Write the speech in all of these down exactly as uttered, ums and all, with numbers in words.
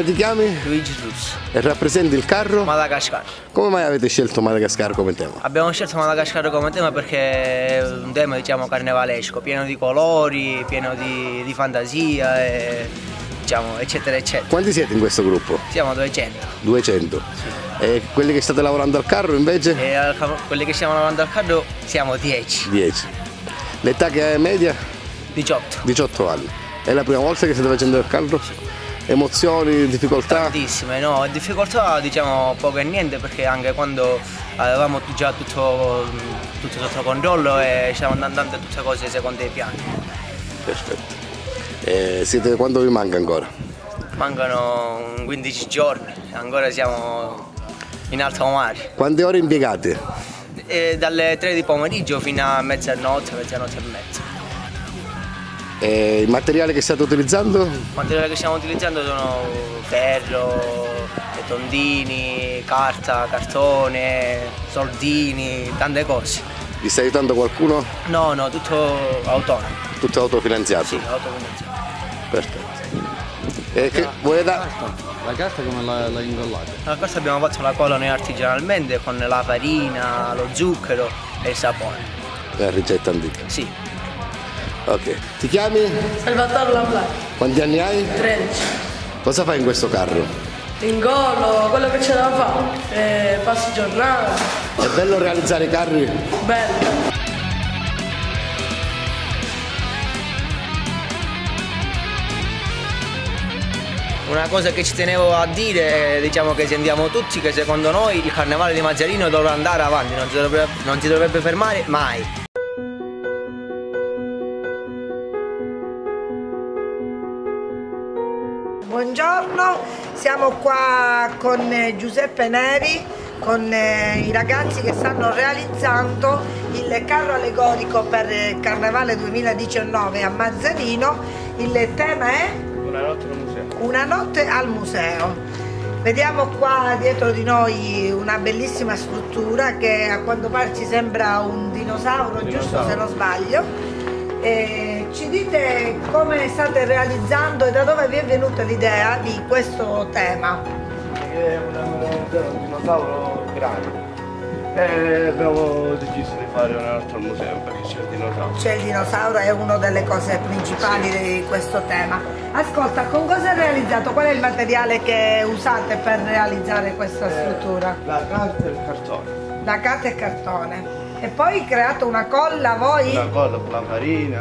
Come ti chiami? Luigi Russo. E rappresenti il carro? Madagascar. Come mai avete scelto Madagascar come tema? Abbiamo scelto Madagascar come tema perché è un tema, diciamo, carnevalesco, pieno di colori, pieno di, di fantasia e, diciamo, eccetera eccetera. Quanti siete in questo gruppo? Siamo duecento. duecento. Sì. E quelli che state lavorando al carro invece? E al, quelli che stiamo lavorando al carro siamo dieci. dieci. L'età che è media? diciotto. diciotto anni. È la prima volta che state facendo il carro? Sì. Emozioni, difficoltà? Tantissime, no, difficoltà diciamo poco e niente, perché anche quando avevamo già tutto, tutto sotto controllo e stavano andando tutte cose secondo i piani. Perfetto. E siete, quando vi manca ancora? Mancano quindici giorni, ancora siamo in alto mare. Quante ore impiegate? E dalle tre di pomeriggio fino a mezzanotte, mezzanotte e mezza. E il materiale che state utilizzando? Il materiale che stiamo utilizzando sono ferro, tondini, carta, cartone, soldini, tante cose. Vi sta aiutando qualcuno? No, no, tutto autonomo. Tutto autofinanziato? Sì, autofinanziato. Perfetto. E che vuoi da... La carta come l'hai incollata? La carta abbiamo fatto la colony artigianalmente con la farina, lo zucchero e il sapone. La ricetta antica? Sì. Ok. Ti chiami? Salvatore Lamblà. Quanti anni hai? tredici. Cosa fai in questo carro? Ingolo, quello che c'è da fare. Eh, passi giornata. È bello realizzare i carri? Bello. Una cosa che ci tenevo a dire, diciamo che sentiamo tutti che secondo noi il carnevale di Mazzarino dovrà andare avanti, non si dovrebbe, non si dovrebbe fermare mai. Buongiorno, siamo qua con Giuseppe Neri, con i ragazzi che stanno realizzando il carro allegorico per il Carnevale duemiladiciannove a Mazzarino. Il tema è? Una notte al museo. Una notte al museo. Vediamo qua dietro di noi una bellissima struttura che a quanto pare ci sembra un dinosauro, dinosauro. giusto se non sbaglio. Eh, ci dite come state realizzando e da dove vi è venuta l'idea di questo tema? È un dinosauro grande e abbiamo deciso di fare una notte al museo perché c'è il dinosauro. C'è il dinosauro, è una delle cose principali sì. di questo tema. Ascolta, con cosa è realizzato? Qual è il materiale che usate per realizzare questa eh, struttura? La carta e il cartone. La carta e il cartone. E poi creato una colla voi? Una colla con la farina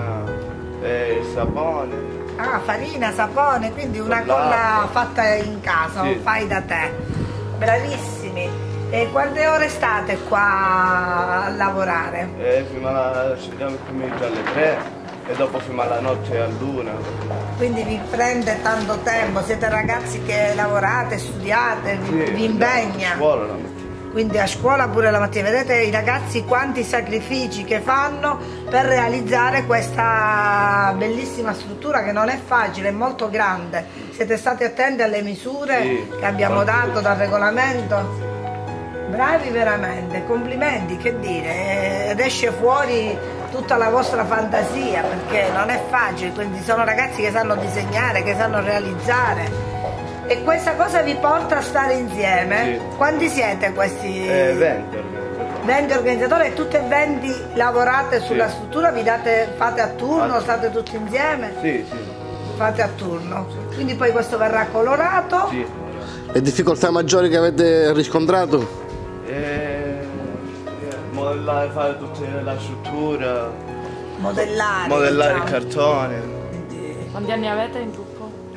e il sapone. Ah, farina, sapone, quindi una colla fatta in casa, sì. fai da te. Bravissimi. E quante ore state qua a lavorare? Eh, fino alla, scendiamo il pomeriggio alle tre e dopo fino alla notte all'una. Quindi vi prende tanto tempo, siete ragazzi che lavorate, studiate, sì, vi, vi impegna. A scuola la mattina. Quindi a scuola pure la mattina, vedete i ragazzi quanti sacrifici che fanno per realizzare questa bellissima struttura che non è facile, è molto grande. Siete stati attenti alle misure sì, che abbiamo dato dal regolamento? Bravi veramente, complimenti, che dire, ed esce fuori tutta la vostra fantasia perché non è facile, quindi sono ragazzi che sanno disegnare, che sanno realizzare. E questa cosa vi porta a stare insieme? Sì. Quanti siete questi? Eh, venti organizzatori. venti organizzatori e tutte e venti lavorate sulla sì. struttura? Vi date, fate a turno, a... state tutti insieme? Sì, sì. Fate a turno. Sì. Quindi poi questo verrà colorato? Sì. Le difficoltà maggiori che avete riscontrato? Eh, modellare, fare tutta la struttura. Modellare. Modellare diciamo. il cartone. Quanti anni avete in gruppo?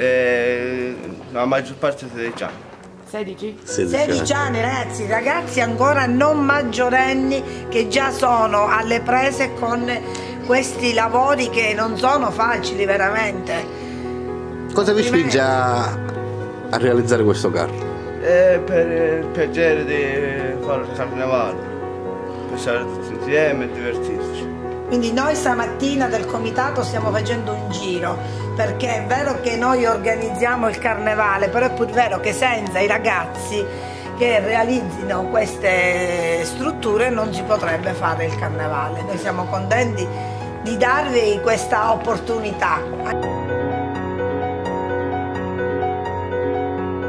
Eh, la maggior parte sedici anni. sedici? sedici anni ragazzi, ragazzi ancora non maggiorenni che già sono alle prese con questi lavori che non sono facili veramente. Cosa vi spinge a, a realizzare questo carro? Eh, per il piacere di fare il carnevale, per stare tutti insieme e divertirci. Quindi noi stamattina del comitato stiamo facendo un giro, perché è vero che noi organizziamo il carnevale, però è pur vero che senza i ragazzi che realizzino queste strutture non si potrebbe fare il carnevale. Noi siamo contenti di darvi questa opportunità.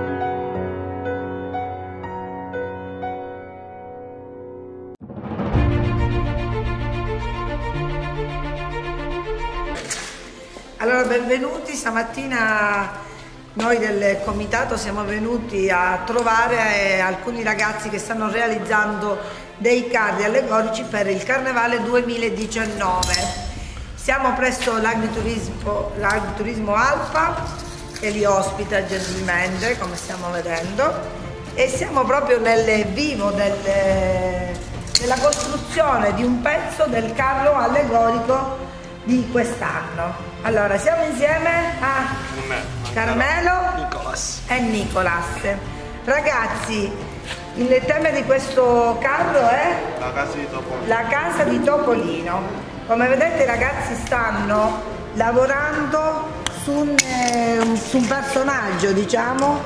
Allora, benvenuti. Stamattina noi del comitato siamo venuti a trovare alcuni ragazzi che stanno realizzando dei carri allegorici per il Carnevale duemiladiciannove. Siamo presso l'Agriturismo, l'Agriturismo Alfa, che li ospita gentilmente, come stiamo vedendo, e siamo proprio nel vivo del, della costruzione di un pezzo del carro allegorico di quest'anno. Allora, siamo insieme a Carmelo Nicolas. e Nicolas. Ragazzi, il tema di questo carro è La casa di Topolino. la casa di Topolino. Come vedete, i ragazzi stanno lavorando su un, eh, su un personaggio, diciamo,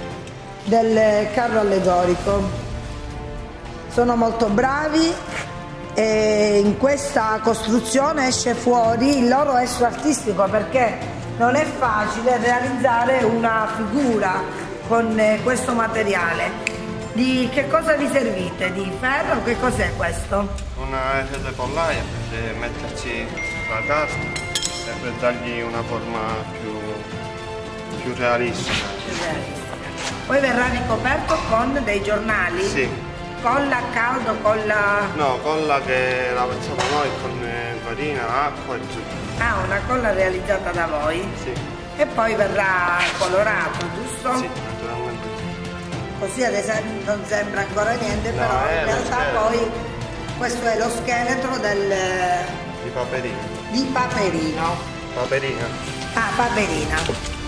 del carro allegorico. Sono molto bravi e in questa costruzione esce fuori il loro esso artistico, perché non è facile realizzare una figura con eh, questo materiale. Di che cosa vi servite? Di ferro? Che cos'è questo? Una rete pollaia per metterci la carta e per dargli una forma più, più realistica. Poi verrà ricoperto con dei giornali? Sì. Colla a caldo, colla... No, colla che la facciamo noi con eh, farina, acqua e zucchero. Ah, una colla realizzata da voi? Sì. E poi verrà colorato, giusto? Sì, naturalmente. Così ad esempio non sembra ancora niente, No, però è in lo realtà scheletro. poi questo è lo scheletro del... Di Paperino. di Paperino. Paperina. Ah, Paperina.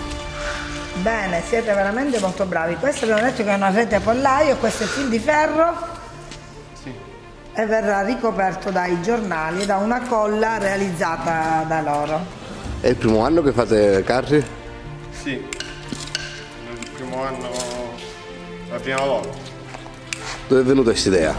Bene, siete veramente molto bravi. Questo abbiamo detto che è una rete pollaio, questo è fil di ferro. Sì. E verrà ricoperto dai giornali, da una colla realizzata da loro. È il primo anno che fate carri? Sì. Il primo anno, la prima volta. Dove è venuta questa idea?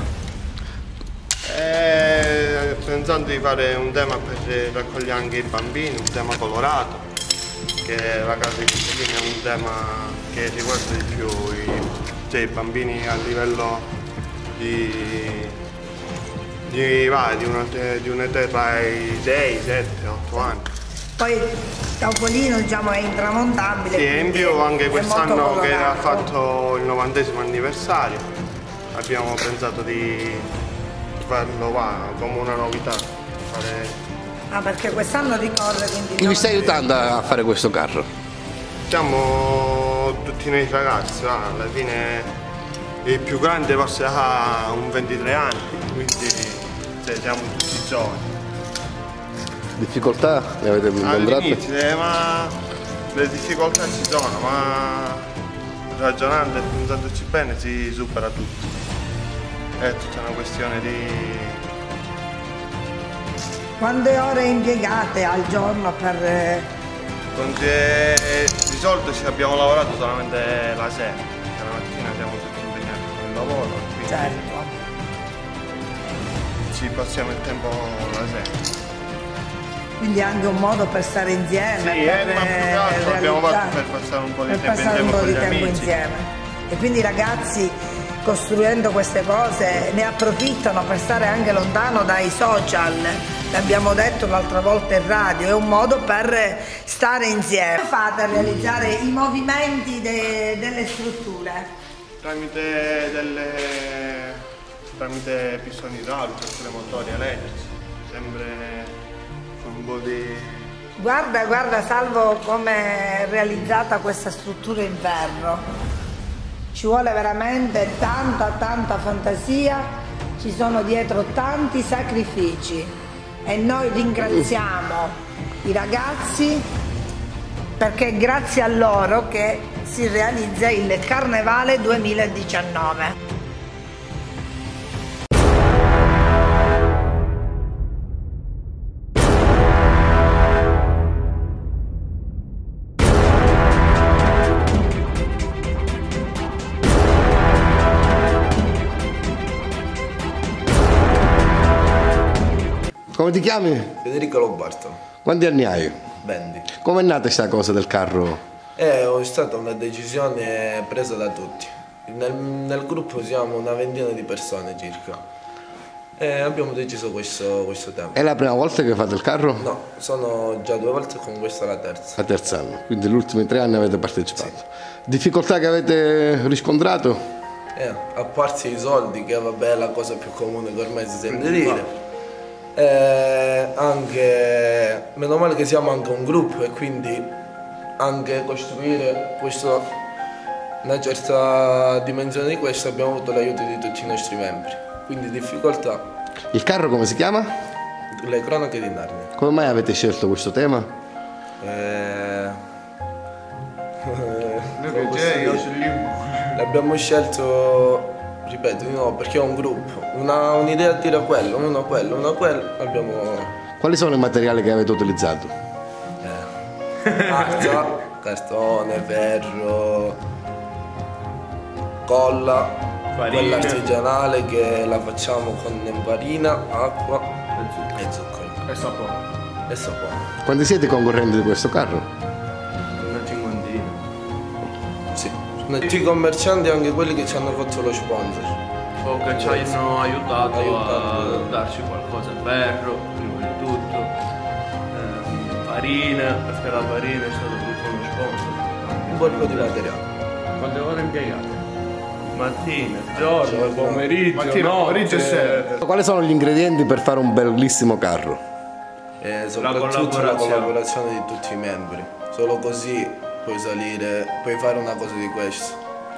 E pensando di fare un tema per raccogliere anche i bambini, un tema colorato, che la casa di Topolino è un tema che riguarda di più i, cioè, i bambini a livello di, di, va, di, una, di un'età tra i sei, sette, otto anni. Poi Topolino, diciamo, è intramontabile. Sì, e in quindi più anche è quest'anno molto che ha colorato. fatto il novantesimo anniversario abbiamo pensato di farlo va, come una novità. Fare... Ah, perché quest'anno ricorre, quindi... Chi vi sta aiutando a fare questo carro? Siamo tutti noi ragazzi, va, alla fine il più grande forse ha un ventitré anni, quindi cioè, siamo tutti giovani. Difficoltà ne avete incontrate? All'inizio, eh, ma le difficoltà ci sono, ma ragionando e pensandoci bene si supera tutto. È tutta una questione di... Quante ore impiegate al giorno per... eh, Conte- di solito ci abbiamo lavorato solamente la sera, perché la mattina siamo tutti impegnati con il lavoro, quindi Certo. ci passiamo il tempo la sera. Quindi è anche un modo per stare insieme, Sì, per eh, ma più che altro eh, abbiamo fatto realizzare- per passare un po' di per tempo passare un insieme po' con di gli tempo amici. insieme. E quindi i ragazzi, costruendo queste cose, ne approfittano per stare anche lontano dai social. L'abbiamo detto l'altra volta in radio, è un modo per stare insieme. Come fate a realizzare i movimenti de- delle strutture? Tramite delle tramite pistoni idraulici oppure motori elettrici, sempre con un po' di... Guarda, guarda Salvo come è realizzata questa struttura in ferro. Ci vuole veramente tanta, tanta fantasia, ci sono dietro tanti sacrifici e noi ringraziamo i ragazzi perché è grazie a loro che si realizza il Carnevale duemiladiciannove. Come ti chiami? Federico Lombardo, Quanti anni hai? venti. Com'è nata questa cosa del carro? È stata una decisione presa da tutti. Nel, nel gruppo siamo una ventina di persone circa. E abbiamo deciso questo, questo tema. È la prima volta che fate il carro? No, sono già due volte con questa la terza. La terza anno, quindi gli ultimi tre anni avete partecipato. Sì. Difficoltà che avete riscontrato? Eh, a parte i soldi, che vabbè è la cosa più comune che ormai si sente dire. Eh, anche, meno male che siamo anche un gruppo e quindi anche costruire questo, una certa dimensione di questo abbiamo avuto l'aiuto di tutti i nostri membri. Quindi difficoltà. Il carro come si chiama? Le cronache di Narnia. Come mai avete scelto questo tema? Eh... eh, L'abbiamo scelto, ripeto di nuovo, perché è un gruppo. Una, un'idea tira quello, uno quello, uno quello. Abbiamo... Quali sono i materiali che avete utilizzato? Eh. Carta, cartone, ferro, colla. Quella artigianale che la facciamo con farina, acqua e zucchero. E sapone. E sapone. Quanti siete i concorrenti di questo carro? Una cinquantina. Sì. Sono tutti i commercianti, anche quelli che ci hanno fatto lo sponsor. O che ci hanno aiutato, aiutato a darci qualcosa, ferro, prima di tutto, ehm, farina, perché la farina è stato tutto uno sponsor. Un po' di materiale. Quante ore impiegate? Mattina, giorno, pomeriggio, mattina, notte. pomeriggio e sera. Quali sono gli ingredienti per fare un bellissimo carro? E soprattutto la collaborazione di tutti i membri. Solo così puoi salire, puoi fare una cosa di questo.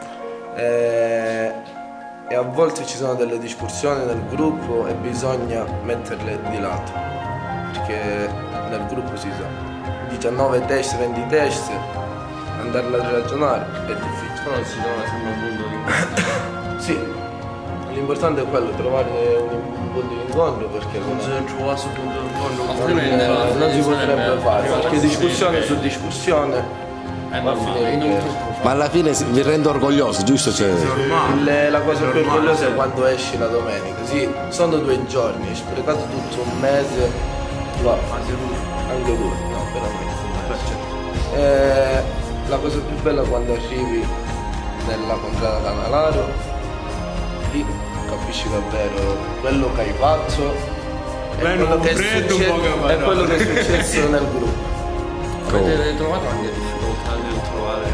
E, e a volte ci sono delle discussioni nel gruppo e bisogna metterle di lato. Perché nel gruppo si sa. diciannove teste, venti teste, andarle a ragionare è difficile. Però si trova sempre un punto di incontro. Sì, l'importante è quello, trovare un punto di incontro perché Non si trovasse un punto di incontro, altrimenti non, non si potrebbe fare, perché discussione su discussione È va a normale. finire che... Ma alla fine si- vi rendo orgogliosi, giusto? Cioè, Il- la cosa più orgogliosa è quando esci la domenica, sì, sono due giorni, hai sprecato tutto un mese, no, anche due, no, veramente. E la cosa più bella è quando arrivi nella contrada Canalaro, lì capisci davvero quello che hai fatto e Bello, quello, che è, freddo, un succe- po' che e va- quello che è successo nel gruppo. Avete trovato anche difficoltà nel trovare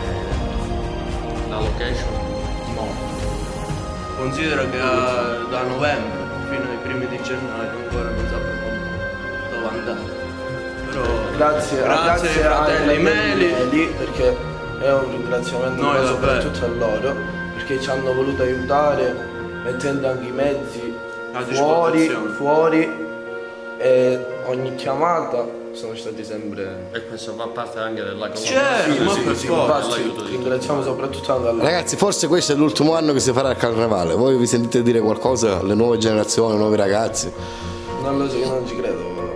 la location? No. Considera che eh, da novembre fino ai primi di gennaio ancora non sappiamo dove andare. Però Grazie, grazie ai fratelli Meli. lì perché è un ringraziamento Noi soprattutto a loro perché ci hanno voluto aiutare mettendo anche i mezzi A fuori, disposizione. fuori e ogni chiamata sono stati sempre... E questo fa parte anche della Certo, collaborazione. ma Sì, per sì, forza, infatti l'aiuto di ringraziamo soprattutto anche a loro. ragazzi, forse questo è l'ultimo anno che si farà il carnevale. Voi vi sentite dire qualcosa alle nuove generazioni, ai nuovi ragazzi? Non lo so, io non ci credo.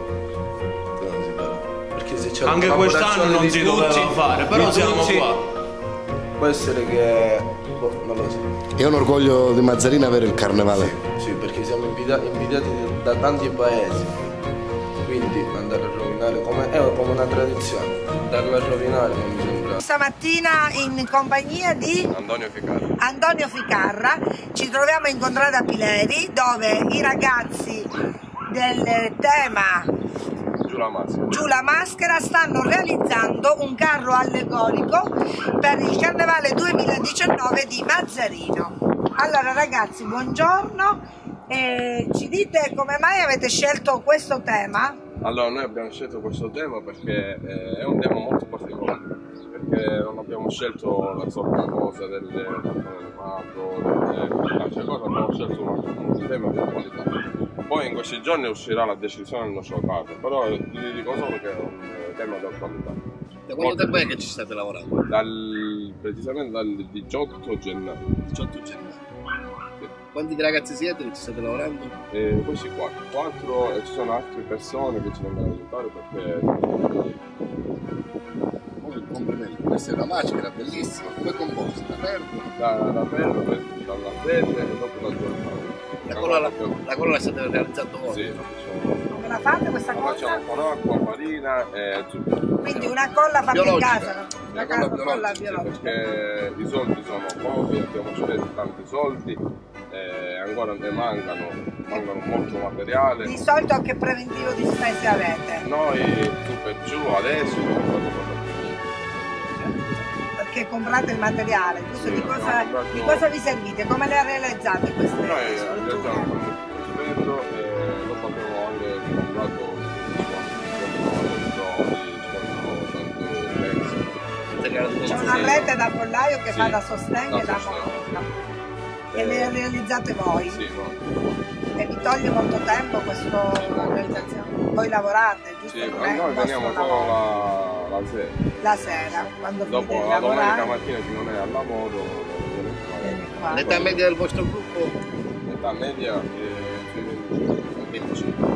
Io non ci credo. Perché se c'è Anche la quest'anno collaborazione non di si tutti- doveva fare, però di siamo tutti, qua. Può essere che... boh, non lo so. È un orgoglio di Mazzarino avere il carnevale. Sì, perché siamo invita- invidiati da tanti paesi. Quindi andare a rovinare come, è come una tradizione. Andarla a rovinare non mi sembra. Stamattina in compagnia di Antonio Ficarra. Antonio Ficarra ci troviamo in contrada Pileri dove i ragazzi del tema Giù la maschera. Giù la maschera stanno realizzando un carro allegorico per il carnevale duemiladiciannove di Mazzarino. Allora ragazzi, buongiorno. E ci dite come mai avete scelto questo tema? Allora, noi abbiamo scelto questo tema perché eh, è un tema molto particolare, perché non abbiamo scelto la solita cosa del cartone animato, delle altre cose, abbiamo scelto un, un tema di qualità. Poi in questi giorni uscirà la decisione del nostro caso, però vi dico solo che è un tema di attualità. Da quanto tempo è che ci state lavorando? Dal, precisamente dal diciotto gennaio. diciotto gennaio. Quanti ragazzi siete che ci state lavorando? E questi quattro, quattro e ci sono altre persone che ci vengono ad aiutare perché... Complimenti, questa è una maschera bellissima, come è composta? Da ferro? Da, da ferro, dalla rete e dopo da giornata. La colla la, la, colla la state realizzando voi? Sì, la facciamo. Come la fate questa La cosa? facciamo con acqua, farina e zucchero. Quindi una colla fatta Biologica. in casa, no? Una Una colla colla, colla Sì, biologica. perché i soldi sono pochi, abbiamo speso tanti soldi e ancora ne mancano mancano molto materiale. Di solito che preventivo di spese avete? Noi tu per giù adesso abbiamo fatto per Perché comprate il materiale, giusto? Sì, di, cosa, comprato... di cosa vi servite? Come le realizzate queste Noi strutture? realizziamo con il spendo e dopo abbiamo anche comprato C'è una rete da pollaio che sì, fa da sostegno e da monta e eh, le realizzate voi? Sì, no. E vi toglie molto tempo questa realizzazione? Voi lavorate, giusto? Sì, Non è noi un veniamo vostro solo lavoro. la, la sera. La sera, quando finite Dopo di la domenica lavorare. mattina chi non è al lavoro viene Vieni qua. qua. L'età media del vostro gruppo? L'età media è venticinque.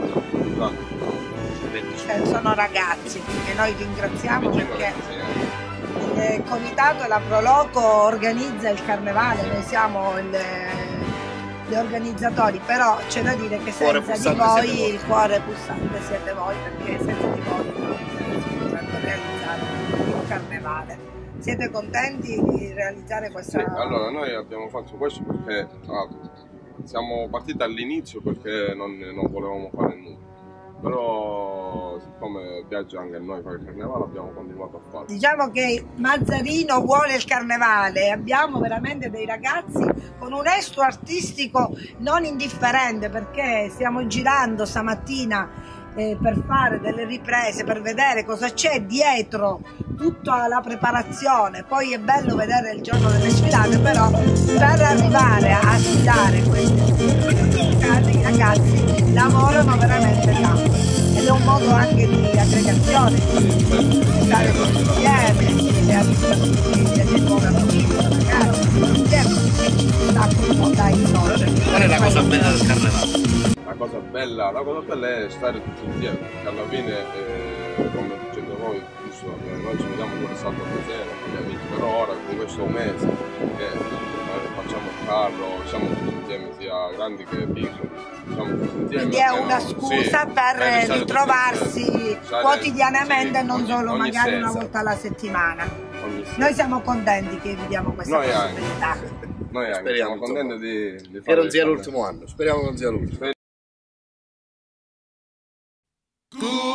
Eh, sono ragazzi che noi ringraziamo perché il comitato e la Proloco organizza il carnevale, noi siamo il, gli organizzatori, però c'è da dire che senza di voi il cuore pulsante siete voi, perché senza di voi non si potrebbe realizzare il carnevale. Siete contenti di realizzare questa? Sì, allora noi abbiamo fatto questo perché ah, siamo partiti all'inizio perché non, non volevamo fare nulla. Però siccome piace anche a noi fare il carnevale abbiamo continuato a farlo. Diciamo che Mazzarino vuole il carnevale, abbiamo veramente dei ragazzi con un estro artistico non indifferente, perché stiamo girando stamattina eh, per fare delle riprese, per vedere cosa c'è dietro tutta la preparazione. Poi è bello vedere il giorno delle sfilate, però per arrivare a sfilare queste sfilate i ragazzi lavorano veramente tanto ed è un modo anche di aggregazione, di stare tutti insieme, di realizzare delle nuove amicizie, ragazzi, insieme e ci sta appunto dai social. Qual è la cosa bella del carnevale? La cosa bella, la cosa bella è stare tutti insieme, perché alla fine, eh, come dicete voi, giusto, eh, noi ci vediamo pure sabato sera con gli amici, però ora con questo mese che eh, facciamo il carro, siamo tutti insieme, sia grandi che piccoli, siamo tutti insieme. Quindi è una scusa sì, per ritrovarsi quotidianamente, sì, non ogni, solo ogni magari sera. una volta alla settimana. Ogni sera. Noi siamo contenti che viviamo questa Noi anche. possibilità. Noi anche, Speriamo, siamo contenti di, di Che fare non sia il l'ultimo anno, speriamo che non sia l'ultimo. carnevale.